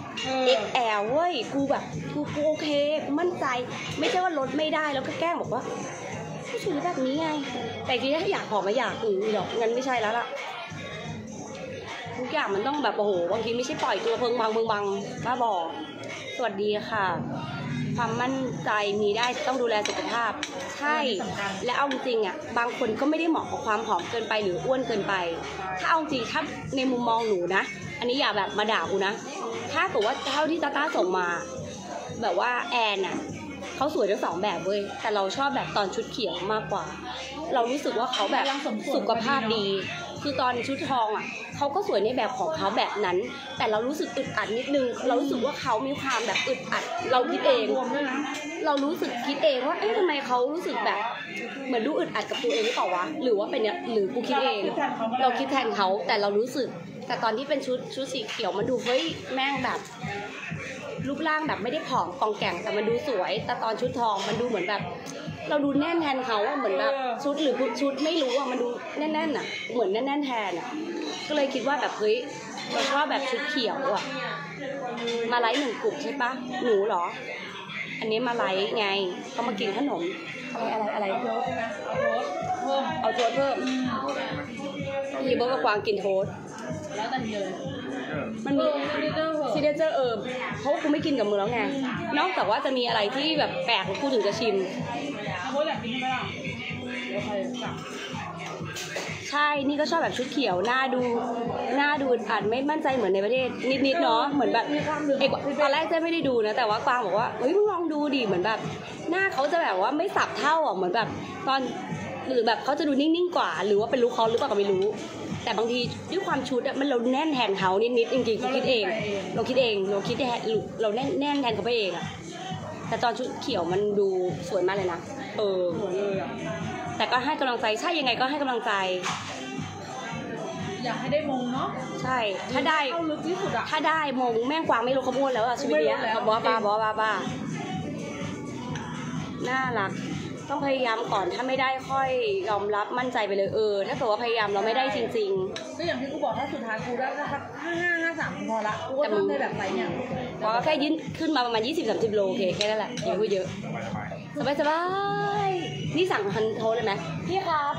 XL เว้ยกูแบบกูโอเคกูมั่นใจไม่ใช่ว่าลดไม่ได้แล้วก็แกล้งบอกว่ากูสวยแบบนี้ไงแต่จริงๆถ้าอยากผอมมาอยากหรอกงั้นไม่ใช่แล้วล่ะทุกอย่างมันต้องแบบโอ้โหบางทีไม่ใช่ปล่อยตัวเพิงบังบ้าบอสวัสดีค่ะ ความมั่นใจมีได้ต้องดูแลสุขภาพใช่และเอาจริงอ่ะบางคนก็ไม่ได้เหมาะกับความผอมเกินไปหรืออ้วนเกินไปถ้าเอาจริงถ้าในมุมมองหนูนะอันนี้อย่าแบบมาด่ากูนะถ้าเกิดว่าเท่าที่ตาต้าส่งมาแบบว่าแอนอ่ะเขาสวยทั้งสองแบบเว้ยแต่เราชอบแบบตอนชุดเขียวมากกว่า เรารู้สึกว่าเขาแบบสุขภาพดีคือตอนชุดทองอ่ะเขาก็สวยในแบบของเขาแบบนั้น แต่เรารู้สึกอึดอัดนิดนึงเรารู้สึกว่าเขามีความแบบอึดอัดเราคิดเองเรารู้สึกคิดเองว่าเอ๊ะทำไมเขารู้สึกแบบเหมือนดูอึดอัดกับตัวเองหรือเปล่าวะหรือว่าเป็นเนี่ยหรือกูคิดเองเราคิดแทนเขาแต่เรารู้สึกแต่ตอนที่เป็นชุดสีเขียวมันดูเฮ้ยแม่งแบบรูปร่างแบบไม่ได้ผอมกองแก่งแต่มันดูสวยแต่ตอนชุดทองมันดูเหมือนแบบเราดูแน่นแทนเขาอะเหมือนแบบชุดหรือชุดไม่รู้อะมันดูแน่นๆอะเหมือนแน่นๆแทนอะก็เลยคิดว่าแบบเฮ้ยเราชอบแบบชุดเขียวอะมาไลฟ์1 กลุ่มใช่ปะหนูเหรออันนี้มาไลฟ์ไงเขามากินขนมอะไรโจ๊กใช่ไหมเอาโจ๊กเพิ่มพี่เบิร์ดกับกวางกินโทสแล้วแต่เยอะมันมีซิเนเจอร์เพราะว่ากูไม่กินกับมือแล้วไงนอกจากว่าจะมีอะไรที่แบบแปลกกูถึงจะชิมโค้ชอยากกินใช่ไหมล่ะเดี๋ยวใครสั่งใช่นี่ก็ชอบแบบชุดเขียวหน้าดูอาจไม่มั่นใจเหมือนในประเทศนิดเนาะเหมือนแบบตอนแรกเจ๊ไม่ได้ดูนะแต่ว่ากวางบอกว่าเฮ้ยมึงลองดูดิเหมือนแบบหน้าเขาจะแบบว่าไม่สับเท่าอ่ะเหมือนแบบตอนหรือแบบเขาจะดูนิ่งๆกว่าหรือว่าเป็นลูกคอหรือเปล่าก็ไม่รู้แต่บางทีด้วยความชุดอะมันเราแน่นแทนเขานิดจริงๆเราคิดเองเราคิดแเราแน่นแทนเขาไปเองอะแต่ตอนชุดเขียวมันดูสวยมากเลยนะสวยเลยอะแต่ก็ให้กำลังใจใช่ยังไงก็ให้กำลังใจอยากให้ได้มงเนาะใช่ถ้าได้เข้าลึกที่สุดอะถ้าได้มงแม่งกวางไม่รู้ขบวนแล้วอะชีวิตเนี้ยเขาบอกบ้าน่ารักต้องพยายามก่อนถ้าไม่ได้ค่อยยอมรับมั่นใจไปเลยถ้าเกิดว่าพยายามเราไม่ได้จริงๆก็อย่างที่กูบอกถ้าสุดท้ายกูได้สัก55-53พอละกูก็ต้องได้แบบไหนเนี่ยพอแค่ยืนขึ้นมาประมาณ20-30 โลโอเคแค่นั้นแหละอย่าพูดเยอะสบายนี่สั่งทันโทรเลยไหมพี่ครับ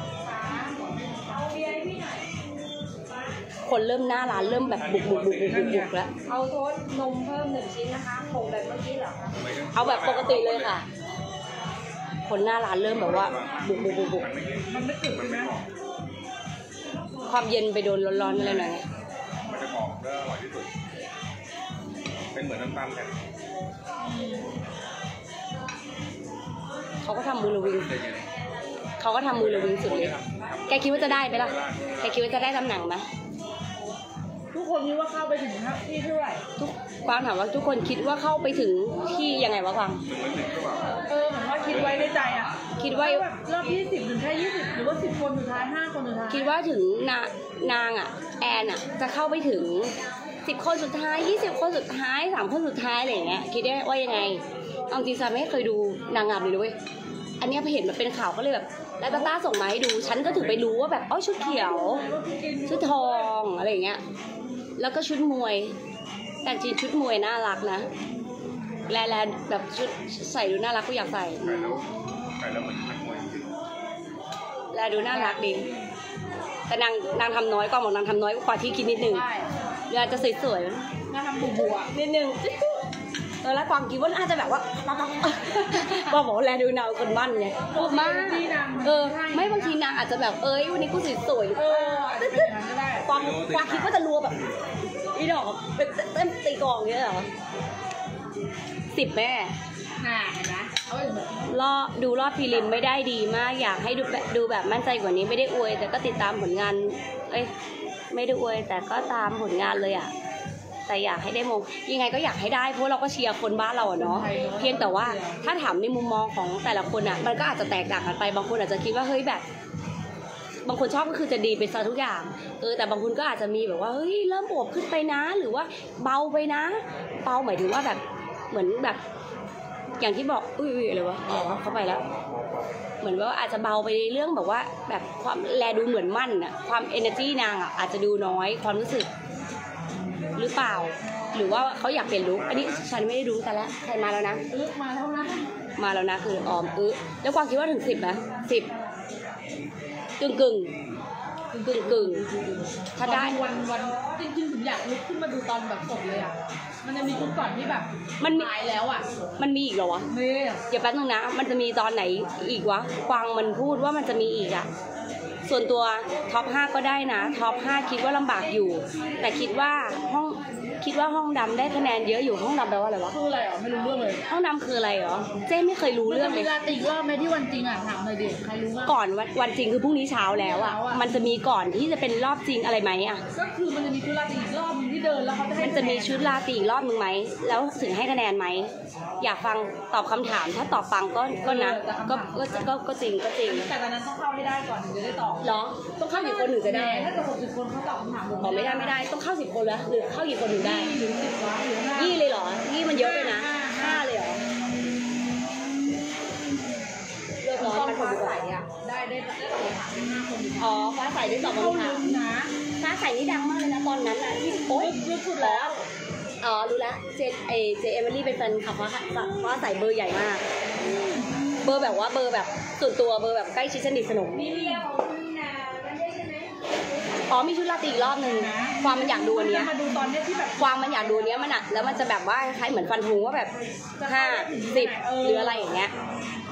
คนเริ่มหน้าร้านเริ่มแบบบุกแล้วเอาโทษนมเพิ่ม1 ชิ้นนะคะผงแบบเมื่อกี้เหรอคะเอาแบบปกติเลยค่ะคนหน้าร้านเริ่มแบบว่าบุกมันไม่ตึกนะความเย็นไปโดนร้อนๆอะไรหน่อยมันจะหอมและอร่อยที่สุดเป็นเหมือนน้ำตาลแผ่นเขาก็ทำมือระวิงสุดเลยแกคิดว่าจะได้ไหมล่ะแกคิดว่าจะได้ตำแหน่งไหมทุกคนคิดว่าเข้าไปถึงที่เท่าไหร่กวางถามว่าทุกคนคิดว่าเข้าไปถึงที่ยังไงวะกวางเหมือนว่าคิดไว้ในใจอ่ะคิดว่าแบบรอบ20ถึงแค่20หรือว่า10 คนสุดท้าย5 คนสุดท้ายคิดว่าถึงนางอ่ะแอนอ่ะจะเข้าไปถึง10 คนสุดท้าย20 คนสุดท้าย3 คนสุดท้ายอะไรอย่างเงี้ยคิดได้ว่ายังไงเอาจริงๆไม่เคยดูนางงามเลยด้วยอันนี้พอเห็นมันเป็นข่าวก็เลยแบบแล้วต้าส่งมาให้ดูฉันก็ถึงไปรู้ว่าแบบชุดเขียวชุดทองอะไรอย่างเงี้ยแล้วก็ชุดมวยแต่จริงชุดมวยน่ารักนะแลแบบชุดใส่ดูน่ารักก็อยากใส่แล้วเหมือนนักมวยแลดูน่ารักดีแต่นางทำน้อยกว่านางทำน้อยกว่าที่คิดนิดนึงเวลาจะสวยๆนางทำบัวนิดนึงแล้วความคิดว่าอาจจะแบบว่าบอกว่าแลดูนางคนมั่นไงพูดมากไม่บางทีนางอาจจะแบบวันนี้กูสวยความคิดว่าจะรัวแบบอีดอกเป็นเต้นตีกองอย่างเงี้ยเหรอ10แม่เห็นไหมดูรอบพรีลิมไม่ได้ดีมากอยากให้ดูแบบมั่นใจกว่านี้ไม่ได้อวยแต่ก็ติดตามผลงานไม่ได้อวยแต่ก็ตามผลงานเลยอ่ะแต่อยากให้ได้มงยังไงก็อยากให้ได้เพราะเราก็เชียร์คนบ้านเราเนาะเพียงแต่ว่าถ้าถามในมุมมองของแต่ละคนอ่ะมันก็อาจจะแตกต่างกันไปบางคนอาจจะคิดว่าเฮ้ยแบบบางคนชอบก็คือจะดีไปซะทุกอย่างแต่บางคนก็อาจจะมีแบบว่าเฮ้ยเริ่มอวบขึ้นไปนะหรือว่าเบาไปนะเบาหมายถึงว่าแบบเหมือนแบบอย่างที่บอกอะไรวะเข้าไปแล้วเหมือนว่าอาจจะเบาไปในเรื่องแบบว่าแบบความแลดูเหมือนมั่นอ่ะความ energy นางอ่ะอาจจะดูน้อยความรู้สึกหรือเปล่าหรือว่าเขาอยากเปลี่ยนลุคอันนี้ฉันไม่ได้รู้แต่ละใครมาแล้วนะมาแล้วนะคือออมแล้วความคิดว่าถึง10ไหม10กึ่งกึ่งถ้าได้วันจริงๆผมอยากลุกขึ้นมาดูตอนแบบสดเลยอ่ะมันจะมีชุดก่อนที่แบบมันมีตายแล้วอ่ะมันมีอีกเหรอวะนี่เดี๋ยวแป๊บนึงนะ มันจะมีตอนไหนอีกวะกวางมันพูดว่ามันจะมีอีกอะส่วนตัวท็อป 5 ก็ได้นะท็อป 5 คิดว่าลำบากอยู่ แต่คิดว่าห้องดำได้คะแนนเยอะอยู่ห้องดำแปลว่าอะไรวะคืออะไรอ่ะไม่รู้เรื่องเลยห้องดำคืออะไรเหรอเจ๊ไม่เคยรู้มันเรื่อจะงเลมียลาติกรอบไหมที่วันจริงอ่ะถามหน่อยดิใครรู้บ้างก่อนวันจริงคือพรุ่งนี้เช้าแล้วอะมันจะมีก่อนที่จะเป็นรอบจริงอะไรไหมอะก็คือมันจะมีชุดลาติกอีกรอบนึงที่เดินแล้วเขาจะให้มันจะมีชุดราตรีอีกรอบนึงไหมแล้วถึงให้คะแนนไหมอยากฟังตอบคำถามถ้าตอบฟังก็นะก็จริงแต่ตอนนั้นต้องเข้าให้ได้ก่อนถึงจะได้ตอบเหรอต้องเข้ากี่คนถึงจะได้ถ้าเกิด60 คนเขาตอบคำถามอ๋อไม่ได้ต้องเข้า10 คนแล้วหรือเข้ากี่คนถึงได้หรือ10วะหรือ5 ยี่เลยเหรอยี่มันเยอะเลยนะ5เลยเหรอเลือกร้อนมันฟ้าคนใสดีกว่าอ่ะได้ตอบคำถาม5 คนอยู่อ๋อฟ้าใสได้ตอบเข้าคำถาลึมกนะฟ้าใสนี่ดังมากเลยนะตอนนั้นอ่ะที่โอ๊ยลึกสุดแล้วอ๋อรู้แล้วเจเอมิลี่เป็นแฟนคลับฟ้าใสเบอร์ใหญ่มากเบอร์แบบว่าเบอร์แบบส่วนตัวเบอร์แบบใกล้ชิดสนิทสนมอ๋อมีชุดราตรีอีกรอบนึงความมันอยากดูอันเนี้ยมาดูตอนเนี้ยที่แบบความมันอยากดูอันเนี้ยมันอ่ะแล้วมันจะแบบว่าคล้ายเหมือนฟันธงว่าแบบ5 10หรืออะไรอย่างเงี้ย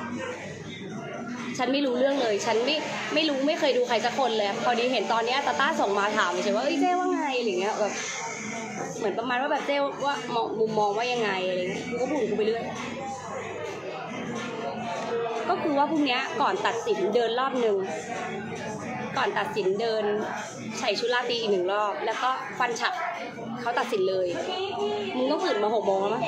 ฉันไม่รู้เรื่องเลยฉันไม่รู้ไม่เคยดูใครสักคนเลยพอดีเห็นตอนเนี้ยตาต้าส่งมาถามเฉยว่าเอ้ยเจ๊ว่าไงอะไรเงี้ยแบบเหมือนประมาณว่าแบบเจ๊ว่ามุมมองว่ายังไงอะไรเงี้ยกูก็พูดกูไปเรื่อยก็คือว่าพรุ่งนี้ก่อนตัดสินเดินรอบนึงก่อนตัดสินเดินใส่ชุดราตรีอีก1 รอบแล้วก็ฟันฉับเขาตัดสินเลยมึงต้องตื่นมา6 โมงแล้วมั้ง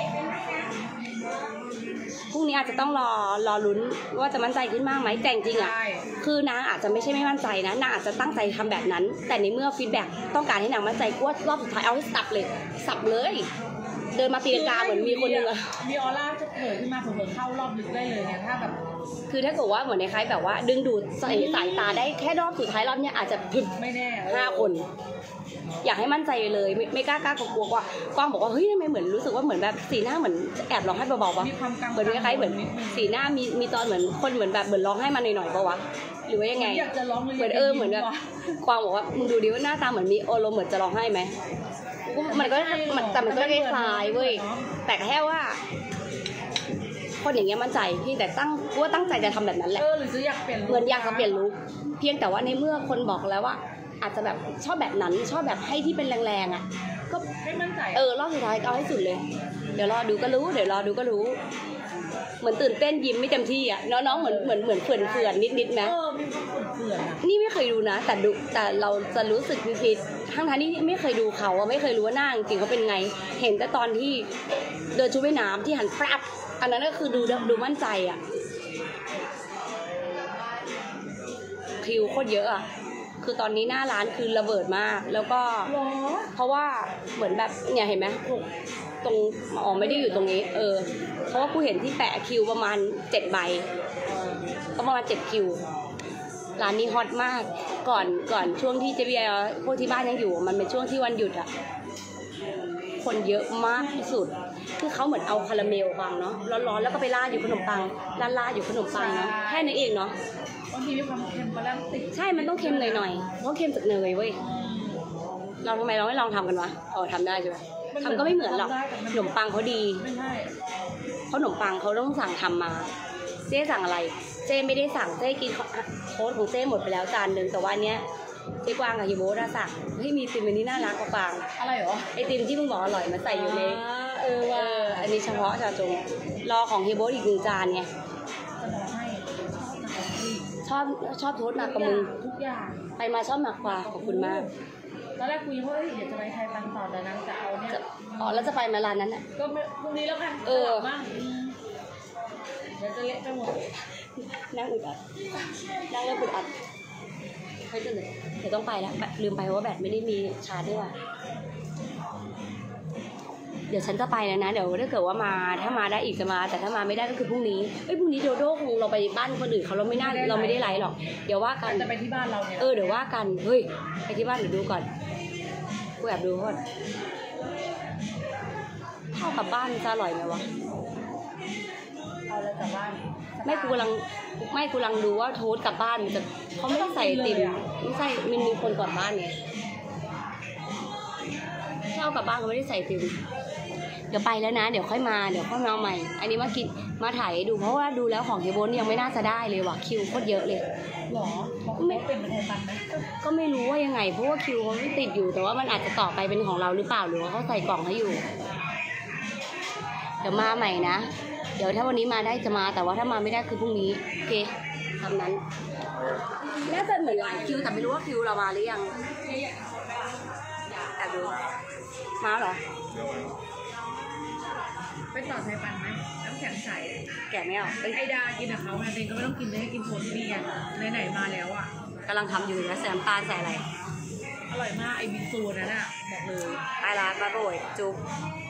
พรุ่งนี้อาจจะต้องรอลุ้นว่าจะมั่นใจขึ้นมากไหมแต่จริงๆอ่ะคือนางอาจจะไม่ใช่ไม่มั่นใจนะนางอาจจะตั้งใจทำแบบนั้นแต่ในเมื่อฟีดแบ็กต้องการให้นางมั่นใจก็รอบสุดท้ายเอาให้สับเลยเดินมาตีลังกาเหมือนมีคนนึงอะมีออร่าจะเกิดขึ้นมาเผื่อเข้ารอบลึกได้เลยเนี่ยถ้าแบบคือถ้าเกิดว่าเหมือนในคล้ายแบบว่าดึงดูดสายตาได้แค่รอบสุดท้ายรอบเนี้ยอาจจะพึบไม่แน่ 5 คน อยากให้มั่นใจเลยไม่กล้ากลัวกว่ากว้างบอกว่าเฮ้ยทำไมเหมือนรู้สึกว่าเหมือนแบบสีหน้าเหมือนแอบร้องไห้เบาๆปะมีความกังวลเหมือนคล้ายๆเหมือนสีหน้ามีตอนเหมือนคนเหมือนแบบเหมือนร้องไห้มาหน่อยๆปะวะหรือว่ายังไงอยากจะร้องเลยเหมือนเหมือนแบบกวางบอกว่ามึงดูดิว่าหน้าตาเหมือนมีอารมณ์เหมือนจะร้องไห้ไหมมันก็แต่มันก็คล้ายๆเว้ยแต่แค่ว่า คนอย่างเงี้ยมั่นใจพี่แต่ตั้งใจจะทำแบบนั้นแหละหรือจะอยากเปลี่ยนเหมือนอยากจะเปลี่ยนลุคเพียงแต่ว่าในเมื่อคนบอกแล้วว่า อาจจะแบบชอบแบบนั้นชอบแบบให้ที่เป็นแรงๆอ่ะก็ให้มั่นใจรอบสุดท้ายเอาให้สุดเลยเดี๋ยวรอดูก็รู้เหมือนตื่นเต้นยิ้มไม่เต็มที่อ่ะน้องๆเหมือนเขื่อนนิดๆนะมีความเขื่อนอ่ะนี่ไม่เคยดูนะแต่เราจะรู้สึกผิดทั้งที่ไม่เคยดูเขาอะไม่เคยรู้ว่าหน้าจริงเขาเป็นไงเห็นแต่ตอนที่เดินชุดว่ายน้ำที่หันปรับอันนั้นก็คือดูมั่นใจอ่ะคิวโคตรเยอะอ่ะคือตอนนี้หน้าร้านคือระเบิดมากแล้วก็เพราะว่าเหมือนแบบเนี่ยเห็นไหมตรงไม่ได้อยู่ตรงนี้เพราะว่ากูเห็นที่แปะคิวประมาณ7 ใบก็ประมาณ7 คิวร้านนี้ฮอตมากก่อนช่วงที่เจบีไอพวกที่บ้านยังอยู่มันเป็นช่วงที่วันหยุดอ่ะคนเยอะมากที่สุดคือเขาเหมือนเอาคาราเมลวางเนาะร้อนๆแล้วก็ไปราดอยู่ขนมปังราดอยู่ขนมปังเนาะแค่นั้นเองเนาะบางทีมีความเค็มก็แล้วติดใช่มันต้องเค็มหน่อยเพราะเค็มจากเนยเว้ยเราทำไมเราไม่ลองทำกันวะทำได้ใช่ไหมทำก็ไม่เหมือนหรอกขนมปังเขาดีไม่ใช่เพราะขนมปังเขาต้องสั่งทำมาเจ๊สั่งอะไรเจ๊ไม่ได้สั่งเจ๊กินโค้ดของเจ๊หมดไปแล้วจานนึงแต่ว่าเนี้ยเจ๊กวางกับฮิโบะสั่งเฮ้ยมีติมอันนี้น่ารักกว่าปางอะไรเหรอไอติมที่มึงบอกอร่อยมาใส่อยู่ในอันนี้เฉพาะชาจงรอของฮิโบะอีก1 จานไงจะบอกให้ชอบโทษหนักกับมึงทุกอย่างไปมาชอบหนักกว่าขอบคุณมากตอนแรกคุยว่าเดี๋ยวจะไปไทยตังต่อแต่นางจะเอาเนี่ยแล้วจะไปมาร้านนั้นอ่ะก็พรุ่งนี้แล้วกันบ้างเดี๋ยวจะเละไปหมดนั่งอึดอัดนั่งแล้วอึดอัดเฮ้ยเดี๋ยวต้องไปแล้วลืมไปว่าแบตไม่ได้มีชาร์จด้วยว่ะเดี๋ยวฉันจะไปแล้วนะเดี๋ยวถ้าเกิดว่ามาถ้ามาได้อีกจะมาแต่ถ้ามาไม่ได้ก็คือพรุ่งนี้พรุ่งนี้โดโด้คงเราไปบ้านคนอื่นเขาเราไม่ได้ไลฟ์หรอกเดี๋ยวว่ากันจะไปที่บ้านเราเนี่ยเดี๋ยวว่ากันเฮ้ยไปที่บ้านเดี๋ยวดูก่อนกูแอบดูก่อนข้าวกลับบ้านจะอร่อยไหมวะอแล้วกลับบ้านไม่กูกำลังดูว่าโทษกลับบ้านมันจะเขาไม่ได้ใส่ไอติมไม่ใช่มันมีคนก่อนบ้านไงถ้าเอากลับบ้านเขาไม่ได้ใส่ไอติมเดี๋ยวไปแล้วนะเดี๋ยวค่อยมาใหม่ อันนี้มากินมาถ่ายให้ดูเพราะว่าดูแล้วของเฮียโบนยังไม่น่าจะได้เลยว่ะคิวโคตรเยอะเลยหรอไม่เป็นไทยปันไหมก็ไม่รู้ว่ายังไงเพราะว่าคิวเขาไม่ติดอยู่แต่ว่ามันอาจจะต่อไปเป็นของเราหรือเปล่าหรือว่าเขาใส่กล่องให้อยู่ เดี๋ยวมาใหม่นะเดี๋ยวถ้าวันนี้มาได้จะมาแต่ว่าถ้ามาไม่ได้คือพรุ่งนี้โอเคทำนั้นน่าจะเหมือนหลายคิวแต่ไม่รู้ว่าคิวเรามาหรือยังแอบดูมาเหรอไปต่อไทยปันไหมน้ำแข็งใสแกะไม่ออกเอ้ยไอดากินกับเขาไงเองก็ไม่ต้องกินเลยให้กินโซนที่นี่ไงไหนๆมาแล้วอ่ะกำลังทำอยู่นะใส่น้ำตาลใส่อะไรอร่อยมากไอบิงซูนั่นอ่ะบอกเลยไปร้านมาโรยจุ๊บอ